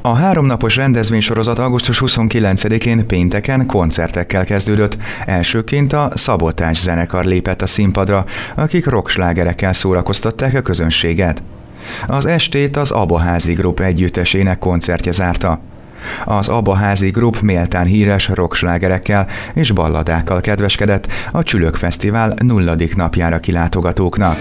A 3 napos rendezvénysorozat augusztus 29-én pénteken koncertekkel kezdődött. Elsőként a Szabotás zenekar lépett a színpadra, akik rockslágerekkel szórakoztatták a közönséget. Az estét az Abaházi Group együttesének koncertje zárta. Az Abaházi Group méltán híres rockslágerekkel és balladákkal kedveskedett a Csülök Fesztivál 0. napjára kilátogatóknak.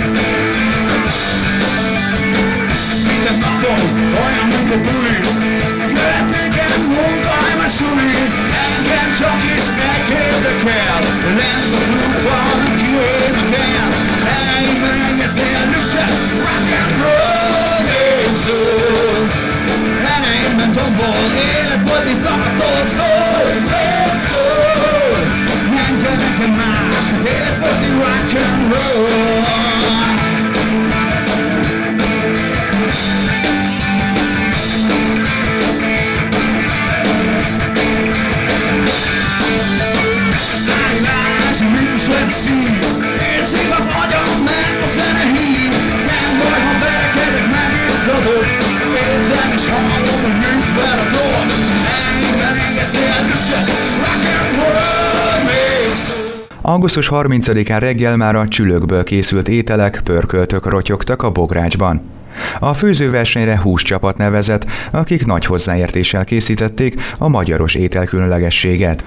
Augusztus 30-án reggel már a csülökből készült ételek, pörköltök rotyogtak a bográcsban. A főzőversenyre 20 csapat nevezett, akik nagy hozzáértéssel készítették a magyaros ételkülönlegességet.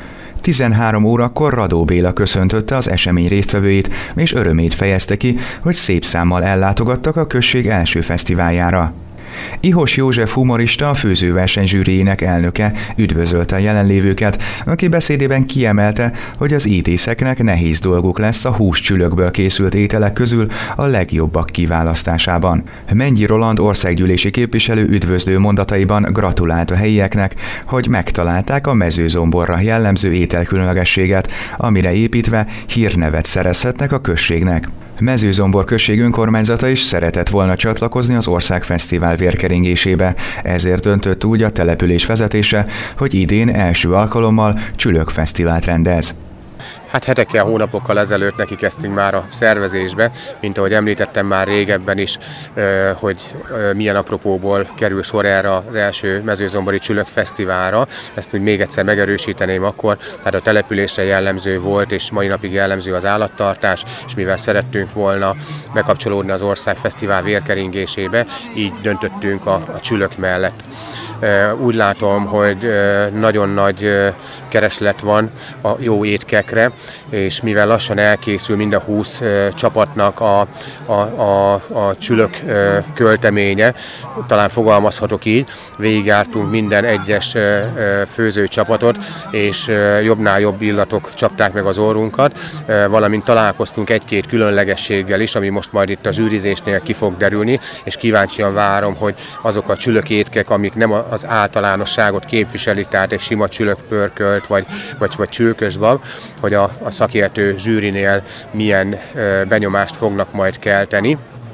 13 órakor Radó Béla köszöntötte az esemény résztvevőit, és örömét fejezte ki, hogy szép számmal ellátogattak a község első fesztiváljára. Ihos József humorista, a főzőverseny zsűriének elnöke üdvözölte a jelenlévőket, aki beszédében kiemelte, hogy az ítészeknek nehéz dolguk lesz a húscsülökből készült ételek közül a legjobbak kiválasztásában. Mennyi Roland országgyűlési képviselő üdvözlő mondataiban gratulált a helyieknek, hogy megtalálták a Mezőzomborra jellemző ételkülönlegességet, amire építve hírnevet szerezhetnek a községnek. Mezőzombor község önkormányzata is szeretett volna csatlakozni az országfesztivál vérkeringésébe, ezért döntött úgy a település vezetése, hogy idén első alkalommal Csülök-fesztivált rendez. Hát hetekkel, hónapokkal ezelőtt neki kezdtünk már a szervezésbe, mint ahogy említettem már régebben is, hogy milyen apropóból kerül sor erre az első mezőzombori Csülök Fesztiválra. Ezt úgy még egyszer megerősíteném akkor, tehát a településre jellemző volt, és mai napig jellemző az állattartás, és mivel szerettünk volna bekapcsolódni az országfesztivál vérkeringésébe, így döntöttünk a csülök mellett. Úgy látom, hogy nagyon nagy kereslet van a jó étkekre, és mivel lassan elkészül mind a 20 csapatnak a csülök költeménye, talán fogalmazhatok így, végigjártunk minden egyes főzőcsapatot, és jobbnál jobb illatok csapták meg az orrunkat, valamint találkoztunk egy-két különlegességgel is, ami most majd itt a zsűrizésnél ki fog derülni, és kíváncsian várom, hogy azok a csülök étkek, amik nem az általánosságot képviselik, tehát egy sima csülökpörkölt vagy csülkösbab, hogy a szakértő zsűrinél milyen benyomást fognak majd kelteni.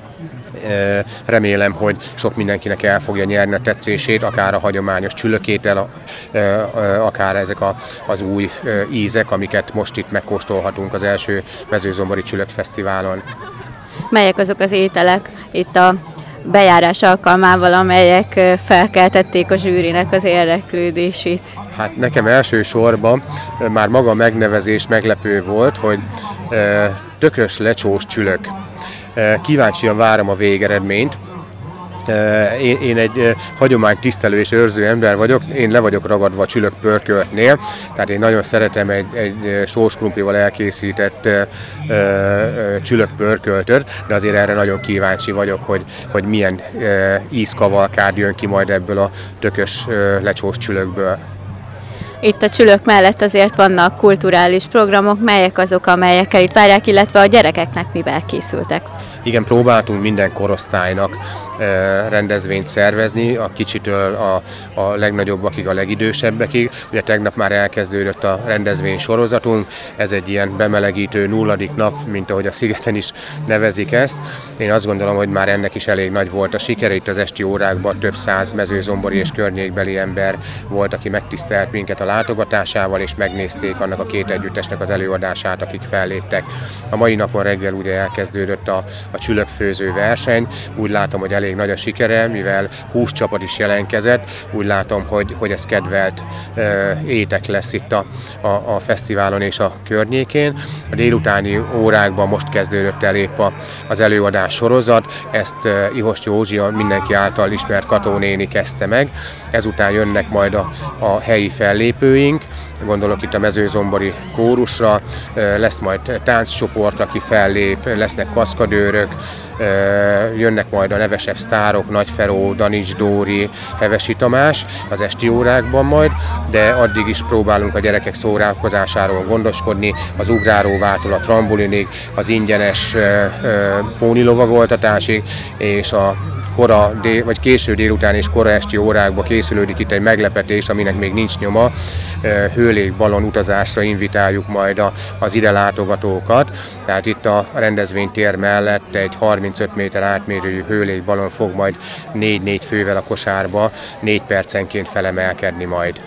Remélem, hogy sok mindenkinek el fogja nyerni a tetszését, akár a hagyományos csülökétel, akár ezek az új ízek, amiket most itt megkóstolhatunk az első Mezőzombori Csülök Fesztiválon. Melyek azok az ételek itt a bejárás alkalmával, amelyek felkeltették a zsűrinek az érdeklődését? Hát nekem elsősorban már maga a megnevezés meglepő volt, hogy tökös lecsós csülök. Kíváncsian várom a végeredményt. Én egy hagyománytisztelő és őrző ember vagyok, én le vagyok ragadva a csülökpörköltnél, tehát én nagyon szeretem egy sóskrumplival elkészített csülökpörköltöt, de azért erre nagyon kíváncsi vagyok, hogy milyen ízkavalkád jön ki majd ebből a tökös lecsós csülökből. Itt a csülök mellett azért vannak kulturális programok, melyek azok, amelyekkel itt várják, illetve a gyerekeknek mivel készültek? Igen, próbáltunk minden korosztálynak rendezvényt szervezni, a kicsitől a legnagyobbakig, a legidősebbekig. Ugye tegnap már elkezdődött a rendezvény sorozatunk, ez egy ilyen bemelegítő 0. nap, mint ahogy a szigeten is nevezik ezt. Én azt gondolom, hogy már ennek is elég nagy volt a sikere. Itt az esti órákban több száz mezőzombori és környékbeli ember volt, aki megtisztelt minket a látogatásával, és megnézték annak a két együttesnek az előadását, akik felléptek. A mai napon reggel ugye elkezdődött a csülökfőző verseny. Úgy látom, hogy elég nagy a sikere, mivel 20 csapat is jelentkezett. Úgy látom, hogy ez kedvelt étek lesz itt a fesztiválon és a környékén. A délutáni órákban most kezdődött el épp az előadás sorozat, ezt Ihost Józsi, a mindenki által ismert Kató néni kezdte meg. Ezután jönnek majd a helyi fellépőink, gondolok itt a mezőzombori kórusra, lesz majd tánccsoport, aki fellép, lesznek kaszkadőrök, jönnek majd a nevesebb sztárok, Nagy Feró, Danics Dóri, Hevesi Tamás az esti órákban majd, de addig is próbálunk a gyerekek szórakozásáról gondoskodni, az ugráróvától a trambulinig, az ingyenes pónilovagoltatásig, és a vagy késő délután és kora esti órákban készülődik itt egy meglepetés, aminek még nincs nyoma. Hőlégballon utazásra invitáljuk majd az ide látogatókat. Tehát itt a rendezvénytér mellett egy 35 méter átmérőjű hőlégballon fog majd 4-4 fővel a kosárba 4 percenként felemelkedni majd.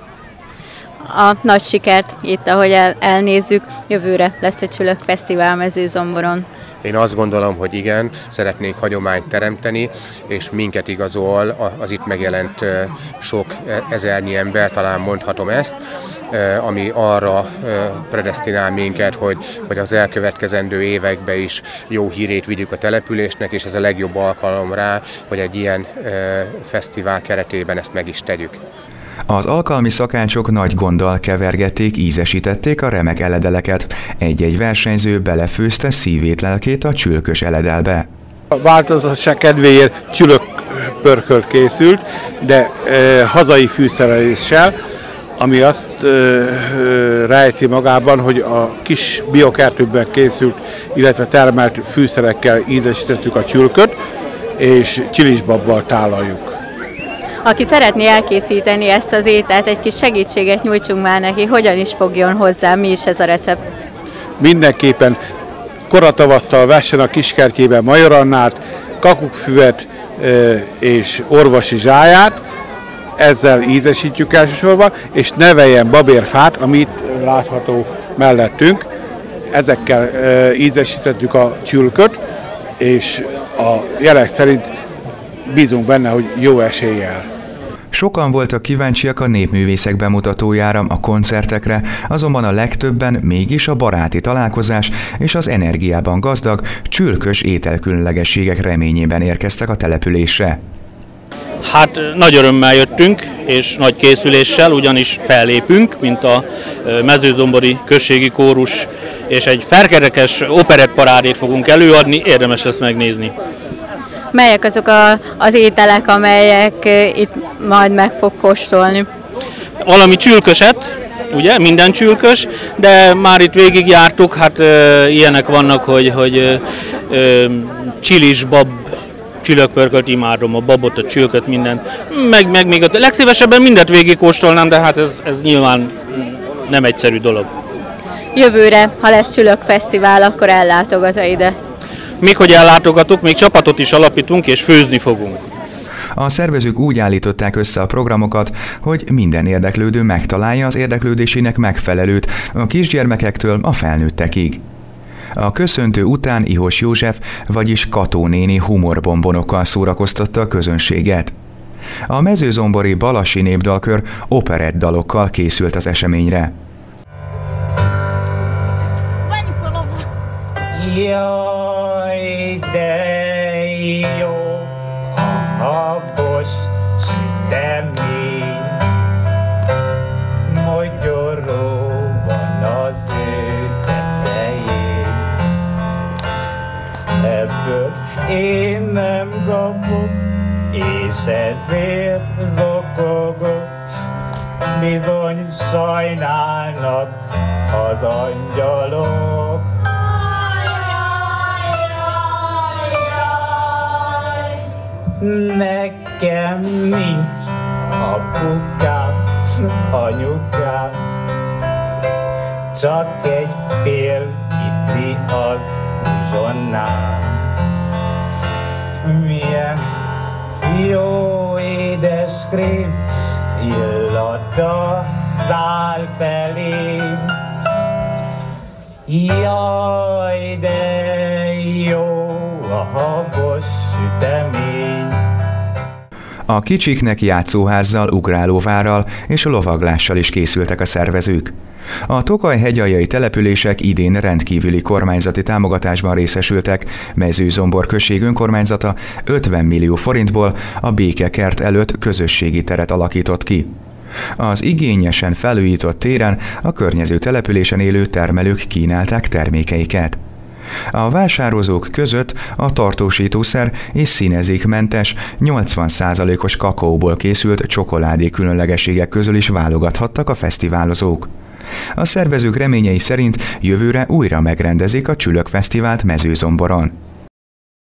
A nagy sikert itt, ahogy elnézzük, jövőre lesz egy Csülök Fesztivál Mezőzomboron. Én azt gondolom, hogy igen, szeretnénk hagyományt teremteni, és minket igazol az itt megjelent sok ezernyi ember, talán mondhatom ezt, ami arra predesztinál minket, hogy az elkövetkezendő években is jó hírét vigyük a településnek, és ez a legjobb alkalom rá, hogy egy ilyen fesztivál keretében ezt meg is tegyük. Az alkalmi szakácsok nagy gonddal kevergették, ízesítették a remek eledeleket. Egy-egy versenyző belefőzte szívét, lelkét a csülkös eledelbe. A változatosság kedvéért csülökpörkölt készült, de hazai fűszereléssel, ami azt rejti magában, hogy a kis biokertőkben készült, illetve termelt fűszerekkel ízesítettük a csülköt, és csilisbabbal tálaljuk. Aki szeretné elkészíteni ezt az ételt, egy kis segítséget nyújtsunk már neki, hogyan is fogjon hozzá, mi is ez a recept? Mindenképpen koratavasszal vessen a kiskertjében majorannát, kakukfüvet és orvosi zsáját, ezzel ízesítjük elsősorban, és neveljen babérfát, amit látható mellettünk. Ezekkel ízesítettük a csülköt, és a jelek szerint bízunk benne, hogy jó eséllyel. Sokan voltak kíváncsiak a népművészek bemutatójára, a koncertekre, azonban a legtöbben mégis a baráti találkozás és az energiában gazdag, csülkös ételkülönlegességek reményében érkeztek a településre. Hát nagy örömmel jöttünk, és nagy készüléssel, ugyanis fellépünk, mint a mezőzombori községi kórus, és egy ferkerekes operettparádét fogunk előadni, érdemes lesz megnézni. Melyek azok az ételek, amelyek itt majd meg fog kóstolni? Valami csülköset, ugye, minden csülkös, de már itt végigjártuk, hát ilyenek vannak, hogy csilisbab, csülökpörkölt imádom, a babot, a csülköt, mindent, meg még a legszívesebben mindent végigkóstolnám, de hát ez nyilván nem egyszerű dolog. Jövőre, ha lesz Csülök Fesztivál, akkor ellátogat ide. Még hogy ellátogatok, még csapatot is alapítunk és főzni fogunk. A szervezők úgy állították össze a programokat, hogy minden érdeklődő megtalálja az érdeklődésének megfelelőt, a kisgyermekektől a felnőttekig. A köszöntő után Ihos József, vagyis Kató néni humorbombonokkal szórakoztatta a közönséget. A mezőzombori Balasi Népdalkör operett dalokkal készült az eseményre. Jaj, de jó a habos sütemény, mogyoró van az ő tetején. Ebből én nem kapok, és ezért zokogok, bizony sajnálnak az angyalok. Nekem nincs apukám, anyukám, csak egy fél kifli az uzsonnám. Milyen jó édes krém illata száll felém. Jaj, de jó a habos sütemény. A kicsiknek játszóházzal, ugrálóvárral és lovaglással is készültek a szervezők. A Tokaj hegyaljai települések idén rendkívüli kormányzati támogatásban részesültek, Mezőzombor község önkormányzata 50 millió forintból a Békekert előtt közösségi teret alakított ki. Az igényesen felújított téren a környező településen élő termelők kínálták termékeiket. A vásározók között a tartósítószer és színezékmentes 80%-os kakaóból készült csokoládé különlegességek közül is válogathattak a fesztiválozók. A szervezők reményei szerint jövőre újra megrendezik a Csülök Fesztivált Mezőzomboron.